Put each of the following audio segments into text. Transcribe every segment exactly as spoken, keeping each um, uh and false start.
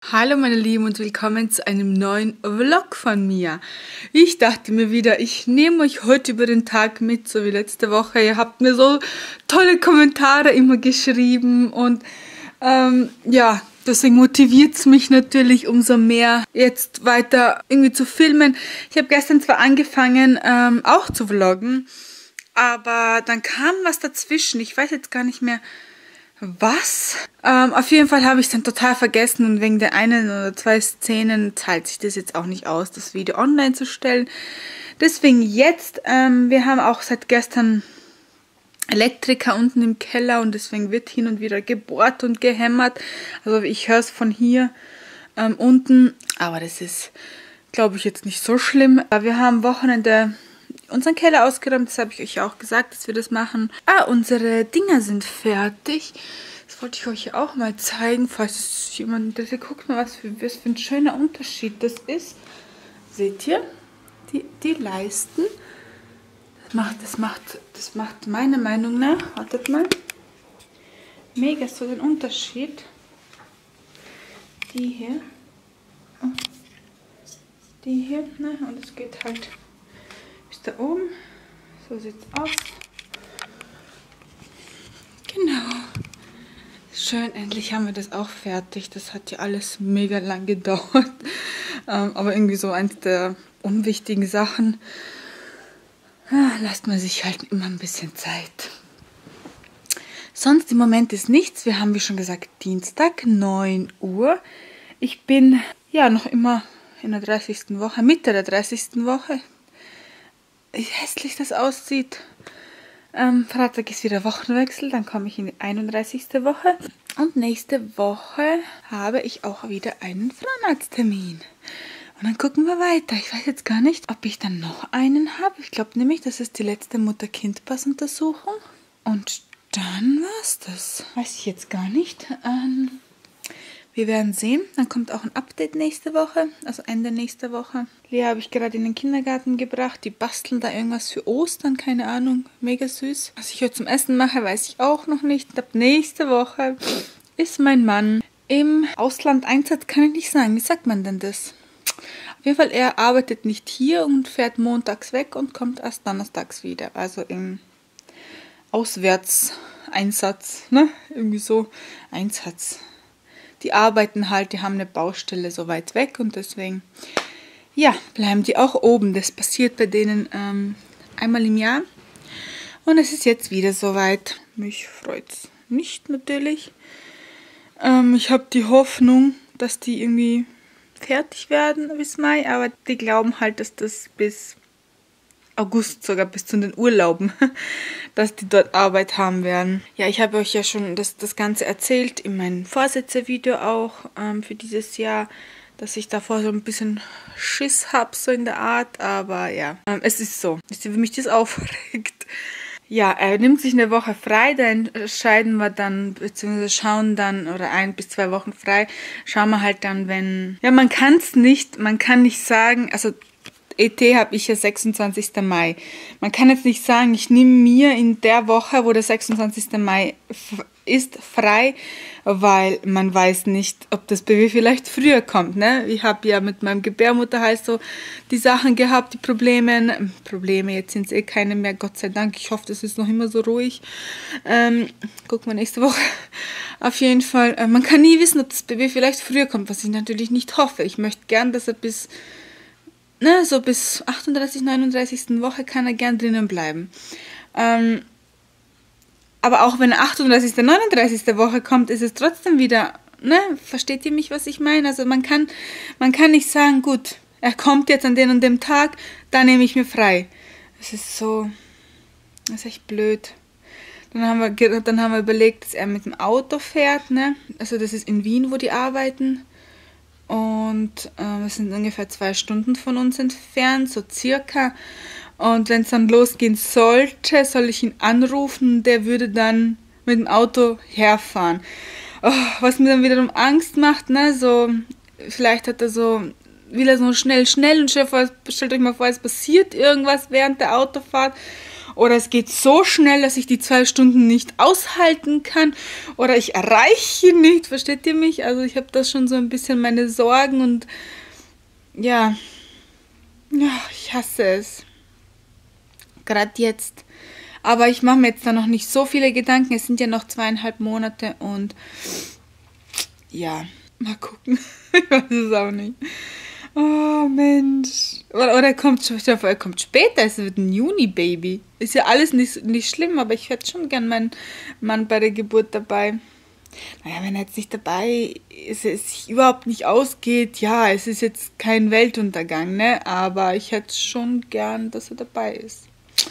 Hallo meine Lieben und willkommen zu einem neuen Vlog von mir. Ich dachte mir wieder, ich nehme euch heute über den Tag mit, so wie letzte Woche. Ihr habt mir so tolle Kommentare immer geschrieben und ähm, ja, deswegen motiviert es mich natürlich umso mehr, jetzt weiter irgendwie zu filmen. Ich habe gestern zwar angefangen, ähm, auch zu vloggen, aber dann kam was dazwischen. Ich weiß jetzt gar nicht mehr, was? Ähm, auf jeden Fall habe ich es dann total vergessen und wegen der einen oder zwei Szenen zahlt sich das jetzt auch nicht aus, das Video online zu stellen. Deswegen jetzt, ähm, wir haben auch seit gestern Elektriker unten im Keller und deswegen wird hin und wieder gebohrt und gehämmert. Also ich höre es von hier ähm, unten, aber das ist, glaube ich, jetzt nicht so schlimm. Wir haben am Wochenende unseren Keller ausgeräumt, das habe ich euch auch gesagt, dass wir das machen. Ah, unsere Dinger sind fertig. Das wollte ich euch auch mal zeigen, falls es jemand interessiert. Guckt mal, was für, was für ein schöner Unterschied das ist. Seht ihr? Die, die Leisten. Das macht, das macht, das macht meiner Meinung nach, wartet mal, mega so den Unterschied. Die hier. Die hier, ne? Und es geht halt da oben. So sieht's aus. Genau. Schön, endlich haben wir das auch fertig. Das hat ja alles mega lang gedauert. Ähm, aber irgendwie so eins der unwichtigen Sachen. Ja, lasst man sich halt immer ein bisschen Zeit. Sonst im Moment ist nichts. Wir haben, wie schon gesagt, Dienstag, neun Uhr. Ich bin ja noch immer in der dreißigsten Woche, Mitte der dreißigsten Woche. Wie hässlich das aussieht. Ähm, Freitag ist wieder Wochenwechsel, dann komme ich in die einunddreißigste Woche. Und nächste Woche habe ich auch wieder einen Frauenarzttermin. Und dann gucken wir weiter. Ich weiß jetzt gar nicht, ob ich dann noch einen habe. Ich glaube nämlich, das ist die letzte Mutter-Kind-Pass-Untersuchung. Und dann war's das. Weiß ich jetzt gar nicht. Ähm, Wir werden sehen. Dann kommt auch ein Update nächste Woche, also Ende nächster Woche. Lea habe ich gerade in den Kindergarten gebracht. Die basteln da irgendwas für Ostern, keine Ahnung. Mega süß. Was ich heute zum Essen mache, weiß ich auch noch nicht. Ab nächste Woche ist mein Mann im Auslandeinsatz, kann ich nicht sagen. Wie sagt man denn das? Auf jeden Fall, er arbeitet nicht hier und fährt montags weg und kommt erst donnerstags wieder. Also im Auswärtseinsatz, ne? Irgendwie so Einsatz. Die arbeiten halt, die haben eine Baustelle so weit weg und deswegen, ja, bleiben die auch oben. Das passiert bei denen ähm, einmal im Jahr. Und es ist jetzt wieder soweit. Mich freut es nicht natürlich. Ähm, ich habe die Hoffnung, dass die irgendwie fertig werden bis Mai, aber die glauben halt, dass das bis August, sogar bis zu den Urlauben, dass die dort Arbeit haben werden. Ja, ich habe euch ja schon das, das Ganze erzählt, in meinem Vorsätze-Video auch ähm, für dieses Jahr, dass ich davor so ein bisschen Schiss habe, so in der Art, aber ja, ähm, es ist so. Wisst ihr, wie mich das aufregt? Ja, er nimmt sich eine Woche frei, da entscheiden wir dann, beziehungsweise schauen dann, oder ein bis zwei Wochen frei, schauen wir halt dann, wenn, ja, man kann es nicht, man kann nicht sagen, also E T habe ich ja sechsundzwanzigsten Mai. Man kann jetzt nicht sagen, ich nehme mir in der Woche, wo der sechsundzwanzigsten Mai ist, frei, weil man weiß nicht, ob das Baby vielleicht früher kommt. Ne? Ich habe ja mit meinem Gebärmutterhals so die Sachen gehabt, die Probleme. Probleme, jetzt sind es eh keine mehr, Gott sei Dank. Ich hoffe, das ist noch immer so ruhig. Ähm, gucken wir nächste Woche. Auf jeden Fall, äh, man kann nie wissen, ob das Baby vielleicht früher kommt, was ich natürlich nicht hoffe. Ich möchte gern, dass er bis Ne, so bis achtunddreißigsten, neununddreißigsten Woche kann er gern drinnen bleiben. Ähm, aber auch wenn er achtunddreißigste, neununddreißigste Woche kommt, ist es trotzdem wieder, ne, versteht ihr mich, was ich meine? Also man kann, man kann nicht sagen, gut, er kommt jetzt an den und dem Tag, da nehme ich mir frei. Das ist so, das ist echt blöd. Dann haben wir, dann haben wir überlegt, dass er mit dem Auto fährt, ne? Also das ist in Wien, wo die arbeiten. Und äh, es sind ungefähr zwei Stunden von uns entfernt, so circa. Und wenn es dann losgehen sollte, soll ich ihn anrufen und der würde dann mit dem Auto herfahren. Oh, was mir dann wiederum Angst macht, ne, so, vielleicht hat er so, will er so schnell, schnell und stellt euch mal vor, es passiert irgendwas während der Autofahrt Oder es geht so schnell, dass ich die zwei Stunden nicht aushalten kann. Oder ich erreiche nicht, versteht ihr mich? Also ich habe da schon so ein bisschen meine Sorgen und ja, ja, ich hasse es. Gerade jetzt. Aber ich mache mir jetzt da noch nicht so viele Gedanken. Es sind ja noch zweieinhalb Monate und ja, mal gucken. Ich weiß es auch nicht. Oh Mensch. Oder, oder kommt, er kommt später, es wird ein Juni-Baby. Ist ja alles nicht, nicht schlimm, aber ich hätte schon gern meinen Mann bei der Geburt dabei. Naja, wenn er jetzt nicht dabei ist, es sich überhaupt nicht ausgeht, ja, es ist jetzt kein Weltuntergang, ne? Aber ich hätte schon gern, dass er dabei ist.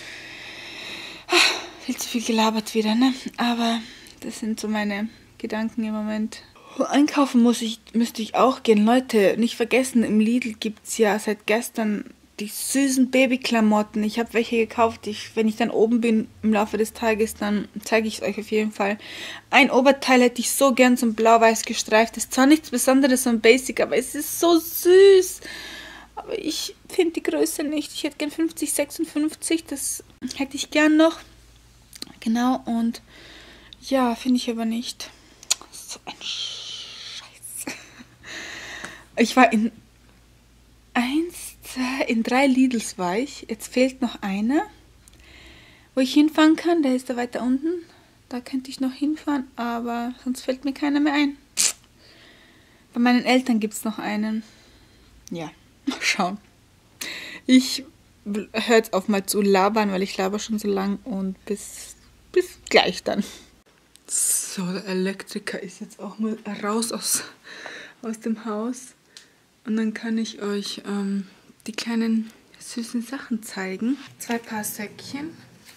Viel zu viel gelabert wieder, ne? Aber das sind so meine Gedanken im Moment. Einkaufen muss ich, müsste ich auch gehen. Leute, nicht vergessen, im Lidl gibt es ja seit gestern die süßen Babyklamotten. Ich habe welche gekauft. Ich, wenn ich dann oben bin im Laufe des Tages, dann zeige ich es euch auf jeden Fall. Ein Oberteil hätte ich so gern zum blau-weiß gestreift. Das ist zwar nichts Besonderes, so ein Basic, aber es ist so süß. Aber ich finde die Größe nicht. Ich hätte gern fünfzig, sechsundfünfzig. Das hätte ich gern noch. Genau, und ja, finde ich aber nicht. So ein Scheiß. Ich war in eins, zwei, in drei Lidls war ich. Jetzt fehlt noch einer, wo ich hinfahren kann. Der ist da weiter unten. Da könnte ich noch hinfahren, aber sonst fällt mir keiner mehr ein. Bei meinen Eltern gibt es noch einen. Ja, mal schauen. Ich höre jetzt auf mal zu labern, weil ich laber schon so lang und bis, bis gleich dann. So, der Elektriker ist jetzt auch mal raus aus, aus dem Haus. Und dann kann ich euch ähm, die kleinen süßen Sachen zeigen. Zwei Paar Säckchen.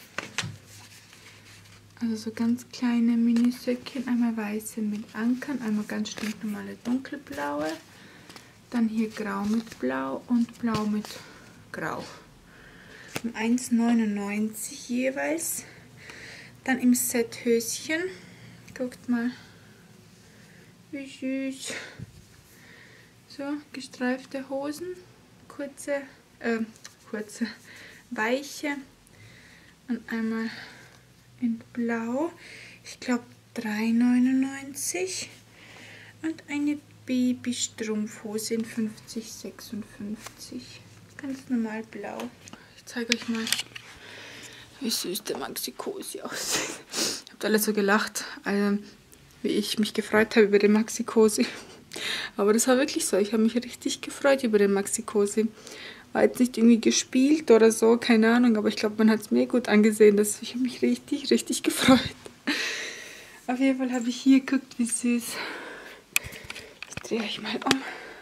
Also so ganz kleine Minisäckchen. Einmal weiße mit Ankern, einmal ganz stinknormale dunkelblaue. Dann hier grau mit blau und blau mit grau. Um eins neunundneunzig jeweils. Dann im Set Höschen. Guckt mal, wie süß. So, gestreifte Hosen, kurze, äh, kurze, weiche und einmal in blau. Ich glaube drei neunundneunzig und eine Babystrumpfhose in fünfzig sechsundfünfzig. Ganz normal blau. Ich zeige euch mal, wie süß der Maxi Cosi aussieht. Ich habe alle so gelacht, also, wie ich mich gefreut habe über den Maxi Cosi. Aber das war wirklich so. Ich habe mich richtig gefreut über den Maxi Cosi. War jetzt nicht irgendwie gespielt oder so, keine Ahnung. Aber ich glaube, man hat es mir gut angesehen. Dass ich habe mich richtig, richtig gefreut. Auf jeden Fall habe ich hier geguckt, wie süß. Ich drehe euch mal um.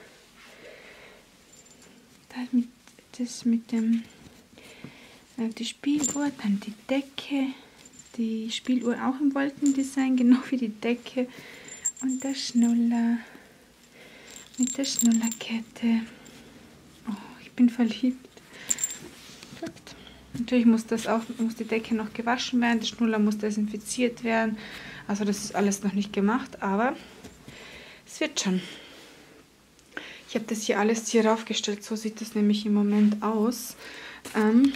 Da mit, das mit dem äh, die Spieluhr, dann die Decke. Die Spieluhr auch im Wolkendesign, genau wie die Decke. Und der Schnuller. Mit der Schnullerkette. Oh, ich bin verliebt. Natürlich muss das auch, muss die Decke noch gewaschen werden, der Schnuller muss desinfiziert werden. Also das ist alles noch nicht gemacht, aber es wird schon. Ich habe das hier alles hier raufgestellt, so sieht das nämlich im Moment aus. Ähm,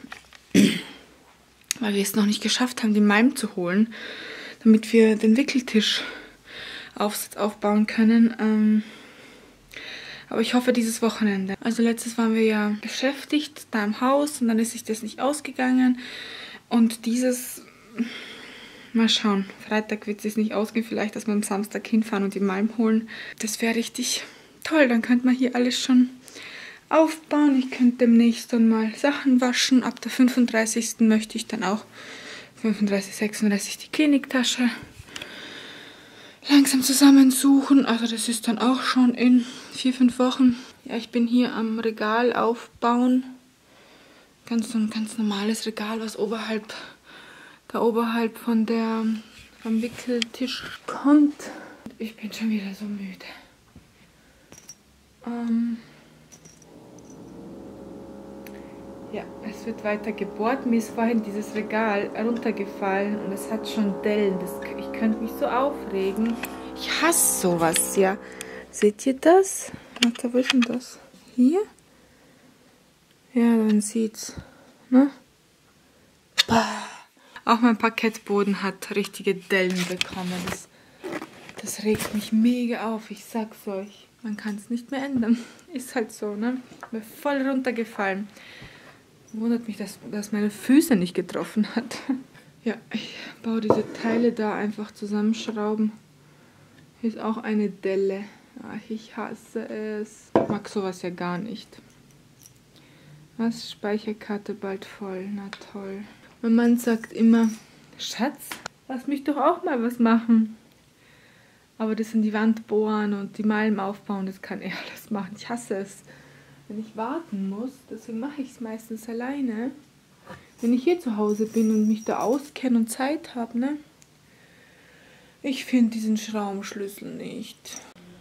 weil wir es noch nicht geschafft haben, die Malm zu holen, damit wir den Wickeltisch Aufsatz aufbauen können. Ähm, Aber ich hoffe dieses Wochenende. Also letztes waren wir ja beschäftigt da im Haus und dann ist sich das nicht ausgegangen. Und dieses, mal schauen, Freitag wird es sich nicht ausgehen. Vielleicht, dass wir am Samstag hinfahren und die Malm holen. Das wäre richtig toll. Dann könnte man hier alles schon aufbauen. Ich könnte demnächst dann mal Sachen waschen. Ab der fünfunddreißigsten möchte ich dann auch fünfunddreißig, sechsunddreißig die Kliniktasche langsam zusammensuchen. Also das ist dann auch schon in vier, fünf Wochen. Ja, ich bin hier am Regal aufbauen. Ganz so ein ganz normales Regal, was oberhalb, da oberhalb von der, vom Wickeltisch kommt. Ich bin schon wieder so müde. Ähm ja, es wird weiter gebohrt. Mir ist vorhin dieses Regal runtergefallen und es hat schon Dellen. Das, ich könnte mich so aufregen. Ich hasse sowas, ja. Seht ihr das? Warte, wo ist denn das? Hier? Ja, man sieht's. Ne? Bah. Auch mein Parkettboden hat richtige Dellen bekommen. Das, das regt mich mega auf, ich sag's euch. Man kann es nicht mehr ändern. Ist halt so, ne? Mir voll runtergefallen. Wundert mich, dass, dass meine Füße nicht getroffen hat. Ja, ich baue diese Teile da einfach zusammenschrauben. Hier ist auch eine Delle. Ach, ich hasse es. Ich mag sowas ja gar nicht. Was? Speicherkarte bald voll. Na toll. Mein Mann sagt immer, Schatz, lass mich doch auch mal was machen. Aber das in die Wand bohren und die Malm aufbauen, das kann er alles machen. Ich hasse es, wenn ich warten muss. Deswegen mache ich es meistens alleine. Wenn ich hier zu Hause bin und mich da auskenne und Zeit habe, ne? Ich finde diesen Schraubenschlüssel nicht.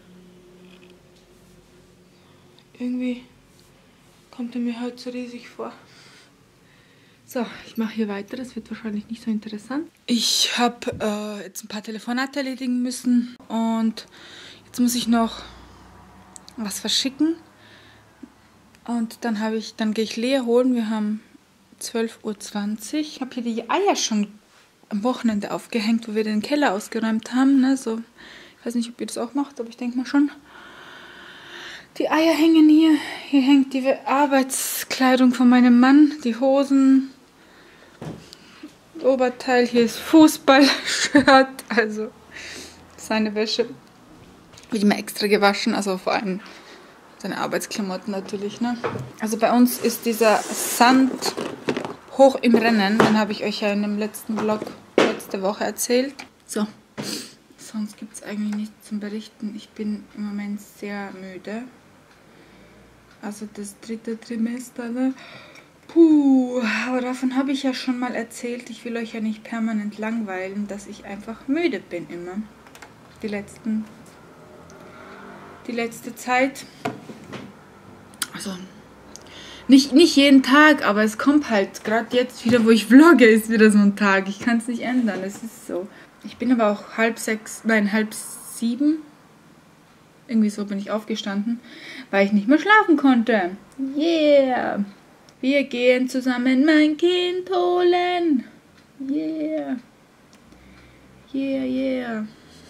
Irgendwie kommt er mir heute so riesig vor. So, ich mache hier weiter. Das wird wahrscheinlich nicht so interessant. Ich habe äh, jetzt ein paar Telefonate erledigen müssen. Und jetzt muss ich noch was verschicken. Und dann habe ich, dann gehe ich Lea holen. Wir haben zwölf Uhr zwanzig. Ich habe hier die Eier schon am Wochenende aufgehängt, wo wir den Keller ausgeräumt haben. Ne? So, ich weiß nicht, ob ihr das auch macht, aber ich denke mal schon. Die Eier hängen hier. Hier hängt die Arbeitskleidung von meinem Mann, die Hosen, das Oberteil. Hier ist Fußballshirt, also seine Wäsche. Wird immer extra gewaschen, also vor allem seine Arbeitsklamotten natürlich. Ne? Also bei uns ist dieser Sand hoch im Rennen. Den habe ich euch ja in dem letzten Vlog letzte Woche erzählt. So, sonst gibt es eigentlich nichts zum Berichten. Ich bin im Moment sehr müde. Also das dritte Trimester, ne? Puh, aber davon habe ich ja schon mal erzählt. Ich will euch ja nicht permanent langweilen, dass ich einfach müde bin immer. Die letzten, die letzte Zeit. Also nicht, nicht jeden Tag, aber es kommt halt, gerade jetzt wieder, wo ich vlogge, ist wieder so ein Tag. Ich kann es nicht ändern, es ist so. Ich bin aber auch halb sechs, nein, halb sieben. Irgendwie so bin ich aufgestanden, weil ich nicht mehr schlafen konnte. Yeah! Wir gehen zusammen mein Kind holen. Yeah! Yeah, yeah!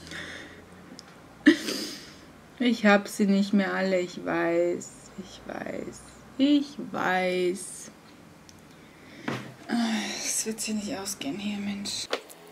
Ich hab sie nicht mehr alle, ich weiß. Ich weiß. Ich weiß. Es wird sich nicht ausgehen hier, Mensch.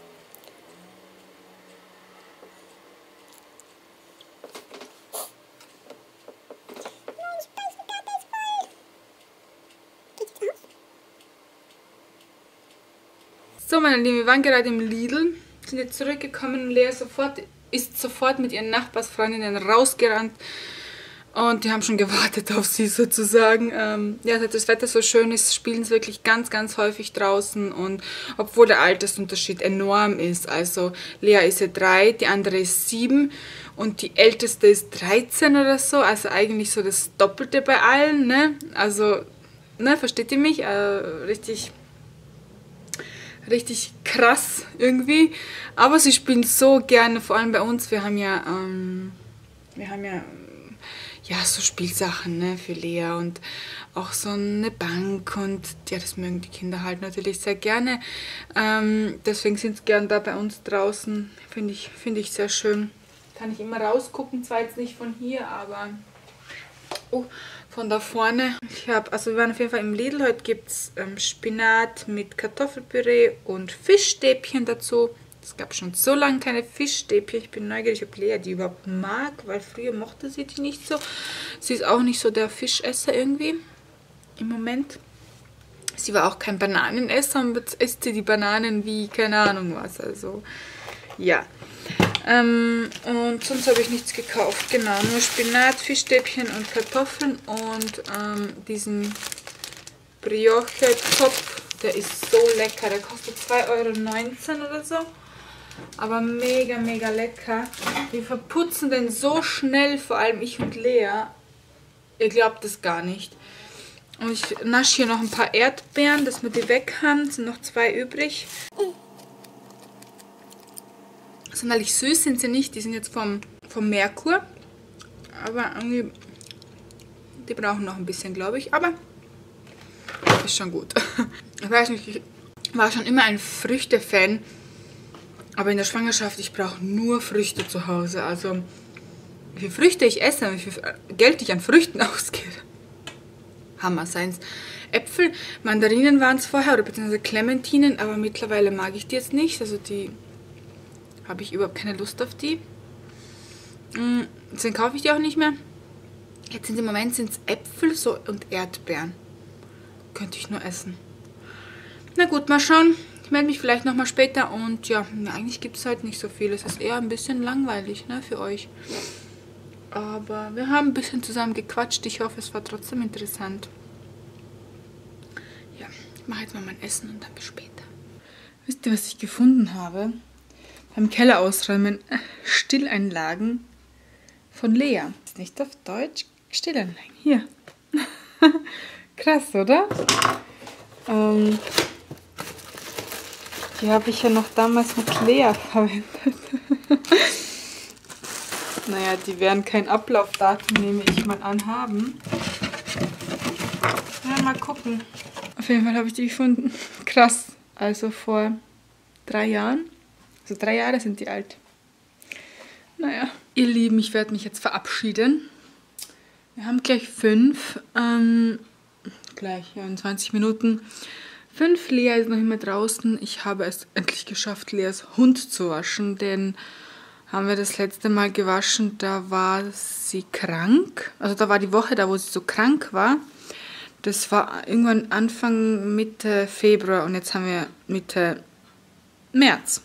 So, meine Lieben, wir waren gerade im Lidl, sind jetzt zurückgekommen und Lea sofort, ist sofort mit ihren Nachbarsfreundinnen rausgerannt und die haben schon gewartet auf sie sozusagen. Ähm, ja, seit das Wetter so schön ist, spielen sie wirklich ganz, ganz häufig draußen und obwohl der Altersunterschied enorm ist, also Lea ist ja drei, die andere ist sieben und die älteste ist dreizehn oder so, also eigentlich so das Doppelte bei allen, ne? Also, ne, versteht ihr mich? Äh, richtig... Richtig krass irgendwie, aber sie spielen so gerne, vor allem bei uns, wir haben ja, ähm, wir haben ja, ja, so Spielsachen, ne, für Lea und auch so eine Bank und ja, das mögen die Kinder halt natürlich sehr gerne, ähm, deswegen sind sie gern da bei uns draußen, finde ich, finde ich sehr schön. Kann ich immer rausgucken, zwar jetzt nicht von hier, aber oh, von da vorne. Ich habe, also wir waren auf jeden Fall im Lidl. Heute gibt es ähm, Spinat mit Kartoffelpüree und Fischstäbchen dazu. Es gab schon so lange keine Fischstäbchen. Ich bin neugierig, ob Lea die überhaupt mag, weil früher mochte sie die nicht so. Sie ist auch nicht so der Fischesser irgendwie im Moment. Sie war auch kein Bananenesser und jetzt isst sie die Bananen wie keine Ahnung was. Also ja. Ähm, und sonst habe ich nichts gekauft. Genau, nur Spinat, Fischstäbchen und Kartoffeln und ähm, diesen Brioche-Topf. Der ist so lecker. Der kostet zwei Euro neunzehn oder so. Aber mega, mega lecker. Wir verputzen den so schnell, vor allem ich und Lea. Ihr glaubt es gar nicht. Und ich nasche hier noch ein paar Erdbeeren, dass wir die weg haben. Es sind noch zwei übrig. Sonderlich süß sind sie nicht, die sind jetzt vom, vom Merkur, aber irgendwie, die brauchen noch ein bisschen, glaube ich, aber ist schon gut. Ich weiß nicht, ich, war schon immer ein Früchte-Fan. Aber in der Schwangerschaft, ich brauche nur Früchte zu Hause. Also, wie viele Früchte ich esse, wie viel Geld ich an Früchten ausgebe. Hammer, seien's Äpfel, Mandarinen waren es vorher, oder beziehungsweise Clementinen, aber mittlerweile mag ich die jetzt nicht. Also die habe ich überhaupt keine Lust auf die. Deswegen kaufe ich die auch nicht mehr. Jetzt sind im Moment sind's Äpfel so und Erdbeeren. Könnte ich nur essen. Na gut, mal schauen. Ich melde mich vielleicht nochmal später und ja, eigentlich gibt es halt nicht so viel. Es ist eher ein bisschen langweilig, ne, für euch. Aber wir haben ein bisschen zusammen gequatscht. Ich hoffe, es war trotzdem interessant. Ja, ich mache jetzt mal mein Essen und dann bis später. Wisst ihr, was ich gefunden habe? Beim Keller ausräumen. Stilleinlagen von Lea. Ist nicht auf Deutsch. Stilleinlagen. Hier. Krass, oder? Ähm, die habe ich ja noch damals mit Lea verwendet. Naja, die werden kein Ablaufdatum, nehme ich mal an, haben. Ja, mal gucken. Auf jeden Fall habe ich die gefunden. Krass. Also vor drei Jahren. Also drei Jahre sind die alt. Naja, ihr Lieben, ich werde mich jetzt verabschieden. Wir haben gleich fünf. Ähm, gleich, ja, in zwanzig Minuten. Fünf. Lea ist noch immer draußen. Ich habe es endlich geschafft, Leas Hund zu waschen, denn haben wir das letzte Mal gewaschen, da war sie krank. Also da war die Woche da, wo sie so krank war. Das war irgendwann Anfang, Mitte Februar und jetzt haben wir Mitte März.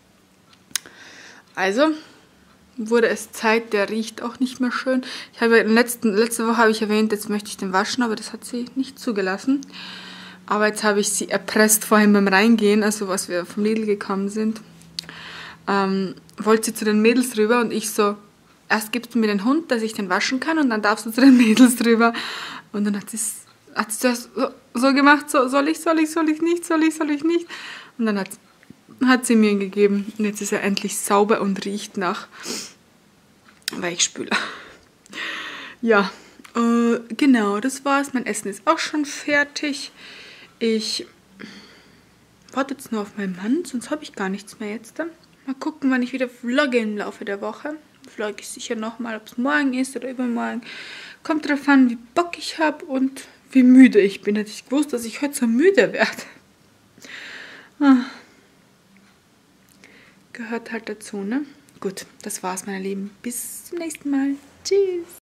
Also wurde es Zeit, der riecht auch nicht mehr schön. Ich habe in letzten, letzte Woche habe ich erwähnt, jetzt möchte ich den waschen, aber das hat sie nicht zugelassen. Aber jetzt habe ich sie erpresst vorhin beim Reingehen, also was wir vom Lidl gekommen sind. Ähm, wollte sie zu den Mädels rüber und ich so, erst gibst du mir den Hund, dass ich den waschen kann und dann darfst du zu den Mädels rüber. Und dann hat sie hat sie das so, so gemacht, so, soll ich, soll ich, soll ich nicht, soll ich, soll ich nicht. Und dann hat, hat sie mir ihn gegeben und jetzt ist er endlich sauber und riecht nach Weichspüler. Ja, äh, genau, das war's. Mein Essen ist auch schon fertig. Ich warte jetzt nur auf meinen Mann, sonst habe ich gar nichts mehr jetzt. Mal gucken, wann ich wieder vlogge im Laufe der Woche. Vlogge ich sicher nochmal, ob es morgen ist oder übermorgen. Kommt drauf an, wie Bock ich habe und wie müde ich bin. Hätte ich gewusst, dass ich heute so müde werde. Ah. Gehört halt dazu, ne? Gut, das war's, meine Lieben. Bis zum nächsten Mal. Tschüss.